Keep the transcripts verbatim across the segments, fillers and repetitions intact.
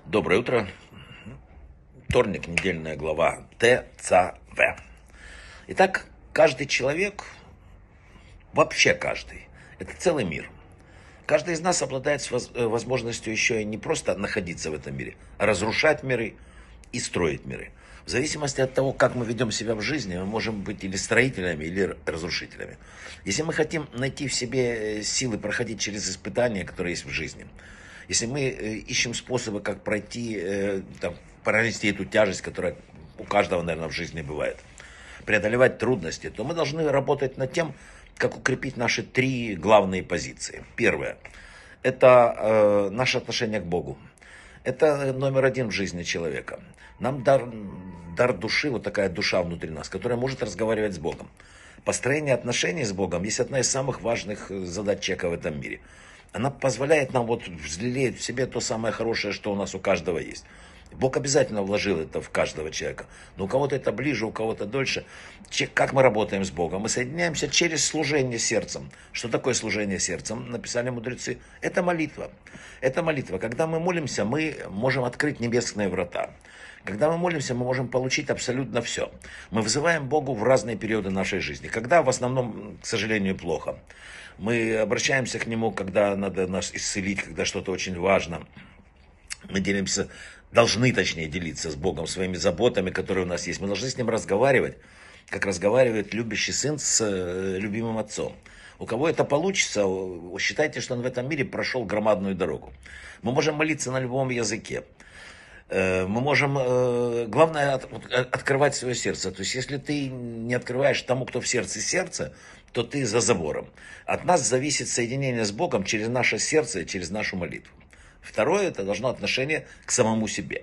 Доброе утро. Вторник, недельная глава Т Ц В. Итак, каждый человек, вообще каждый, это целый мир. Каждый из нас обладает возможностью еще и не просто находиться в этом мире, а разрушать миры и строить миры. В зависимости от того, как мы ведем себя в жизни, мы можем быть или строителями, или разрушителями. Если мы хотим найти в себе силы проходить через испытания, которые есть в жизни, если мы ищем способы, как пройти, там, пронести эту тяжесть, которая у каждого, наверное, в жизни бывает, преодолевать трудности, то мы должны работать над тем, как укрепить наши три главные позиции. Первое – это э, наше отношение к Богу. Это номер один в жизни человека. Нам дар, дар души, вот такая душа внутри нас, которая может разговаривать с Богом. Построение отношений с Богом есть одна из самых важных задач человека в этом мире. Она позволяет нам вот взлелеять в себе то самое хорошее, что у нас у каждого есть. Бог обязательно вложил это в каждого человека. Но у кого-то это ближе, у кого-то дольше. Как мы работаем с Богом? Мы соединяемся через служение сердцем. Что такое служение сердцем? Написали мудрецы. Это молитва. Это молитва. Когда мы молимся, мы можем открыть небесные врата. Когда мы молимся, мы можем получить абсолютно все. Мы вызываем Богу в разные периоды нашей жизни. Когда в основном, к сожалению, плохо. Мы обращаемся к Нему, когда надо нас исцелить, когда что-то очень важно. Мы делимся, должны, точнее, делиться с Богом своими заботами, которые у нас есть. Мы должны с Ним разговаривать, как разговаривает любящий сын с любимым отцом. У кого это получится, считайте, что он в этом мире прошел громадную дорогу. Мы можем молиться на любом языке. Мы можем, главное, открывать свое сердце. То есть, если ты не открываешь тому, кто в сердце сердце, то ты за забором. От нас зависит соединение с Богом через наше сердце и через нашу молитву. Второе, это должно отношение к самому себе.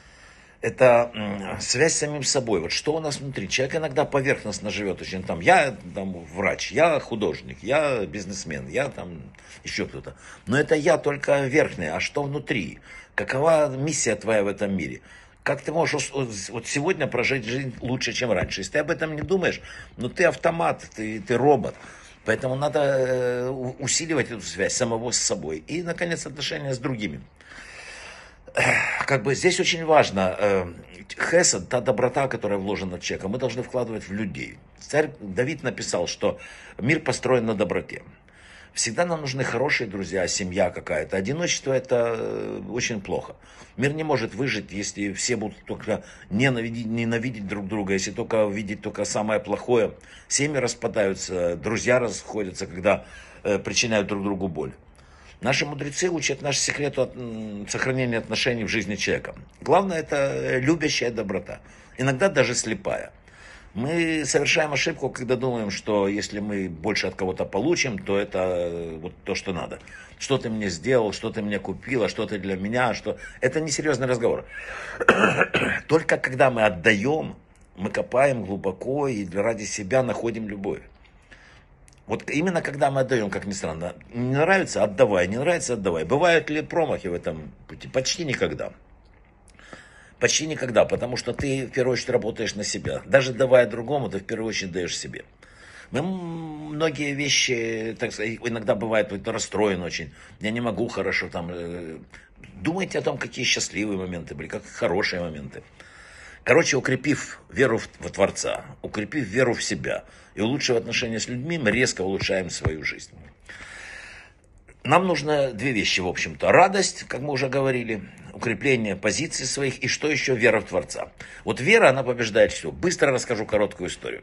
Это связь с самим собой. Вот что у нас внутри. Человек иногда поверхностно живет очень там. Я там врач, я художник, я бизнесмен, я там еще кто-то. Но это я только верхний. А что внутри? Какова миссия твоя в этом мире? Как ты можешь вот сегодня прожить жизнь лучше, чем раньше? Если ты об этом не думаешь, ну ты автомат, ты, ты робот. Поэтому надо усиливать эту связь самого с собой. И, наконец, отношения с другими. Как бы здесь очень важно, хесед, та доброта, которая вложена в человека, мы должны вкладывать в людей. Царь Давид написал, что мир построен на доброте. Всегда нам нужны хорошие друзья, семья какая-то. Одиночество – это очень плохо. Мир не может выжить, если все будут только ненавидеть, ненавидеть друг друга, если только видеть только самое плохое. Семьи распадаются, друзья расходятся, когда э, причиняют друг другу боль. Наши мудрецы учат наш секрет от, сохранения отношений в жизни человека. Главное – это любящая доброта, иногда даже слепая. Мы совершаем ошибку, когда думаем, что если мы больше от кого-то получим, то это вот то, что надо. Что ты мне сделал, что ты мне купила, что ты для меня, что... Это несерьезный разговор. Только когда мы отдаем, мы копаем глубоко и ради себя находим любовь. Вот именно когда мы отдаем, как ни странно, не нравится – отдавай, не нравится – отдавай. Бывают ли промахи в этом пути? Почти никогда. Почти никогда, потому что ты в первую очередь работаешь на себя. Даже давая другому, ты в первую очередь даешь себе. Мы многие вещи, так сказать, иногда бывает расстроен очень. Я не могу хорошо там. Думайте о том, какие счастливые моменты были, как хорошие моменты. Короче, укрепив веру в, в Творца, укрепив веру в себя и улучшив отношения с людьми, мы резко улучшаем свою жизнь. Нам нужно две вещи, в общем-то. Радость, как мы уже говорили, укрепление позиций своих и что еще? Вера в Творца. Вот вера, она побеждает все. Быстро расскажу короткую историю.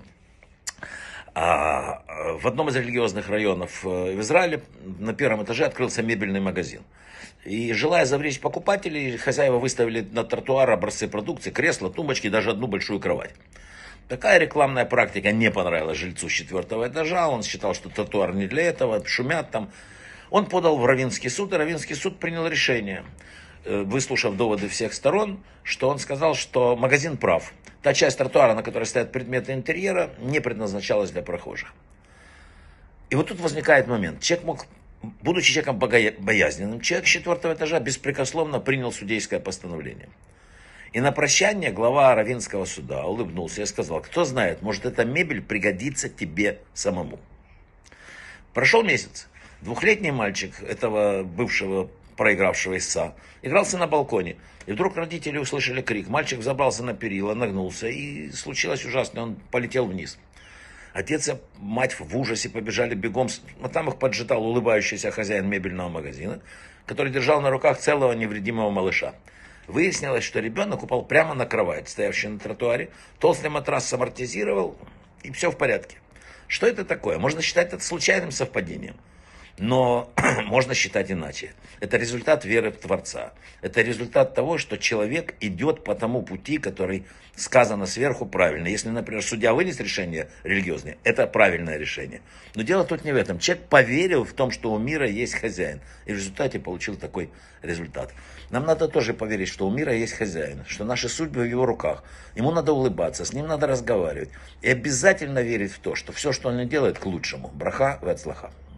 А, в одном из религиозных районов в Израиле на первом этаже открылся мебельный магазин. И желая завлечь покупателей, хозяева выставили на тротуар образцы продукции, кресла, тумбочки, даже одну большую кровать. Такая рекламная практика не понравилась жильцу с четвертого этажа. Он считал, что тротуар не для этого, шумят там. Он подал в Равинский суд, и Равинский суд принял решение, выслушав доводы всех сторон, что он сказал, что магазин прав. Та часть тротуара, на которой стоят предметы интерьера, не предназначалась для прохожих. И вот тут возникает момент. Человек мог, будучи человеком боязненным, человек с четвертого этажа беспрекословно принял судейское постановление. И на прощание глава Равинского суда улыбнулся и сказал: кто знает, может, эта мебель пригодится тебе самому. Прошел месяц. Двухлетний мальчик этого бывшего проигравшего истца, игрался на балконе. И вдруг родители услышали крик. Мальчик забрался на перила, нагнулся, и случилось ужасно, он полетел вниз. Отец и мать в ужасе побежали бегом, а там их поджидал улыбающийся хозяин мебельного магазина, который держал на руках целого невредимого малыша. Выяснилось, что ребенок упал прямо на кровать, стоявшую на тротуаре, толстый матрас амортизировал, и все в порядке. Что это такое? Можно считать это случайным совпадением. Но можно считать иначе. Это результат веры в Творца. Это результат того, что человек идет по тому пути, который сказано сверху правильно. Если, например, судья вынес решение религиозное, это правильное решение. Но дело тут не в этом. Человек поверил в том, что у мира есть хозяин. И в результате получил такой результат. Нам надо тоже поверить, что у мира есть хозяин. Что наши судьбы в его руках. Ему надо улыбаться, с ним надо разговаривать. И обязательно верить в то, что все, что он делает, к лучшему. Браха ве ацлаха.